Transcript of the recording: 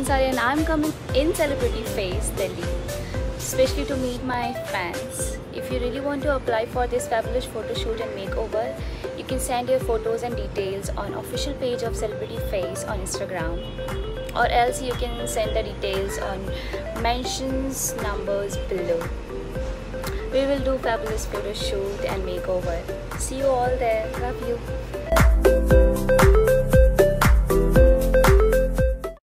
Ansari and I'm coming in Celebrity Face, Delhi, especially to meet my fans. If you really want to apply for this fabulous photo shoot and makeover, you can send your photos and details on official page of Celebrity Face on Instagram, or else you can send the details on mentions numbers below. We will do fabulous photo shoot and makeover. See you all there. Love you.